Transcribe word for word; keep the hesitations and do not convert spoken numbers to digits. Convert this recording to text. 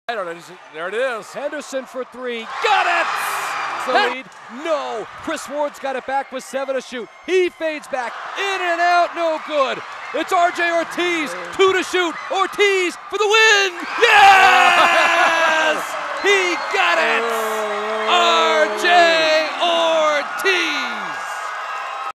I don't know. There it is. Henderson for three. Got it! The lead. No. Chris Ward's got it back with seven to shoot. He fades back. In and out. No good. It's R J Ortiz. Two to shoot. Ortiz for the win. Yes! He got it!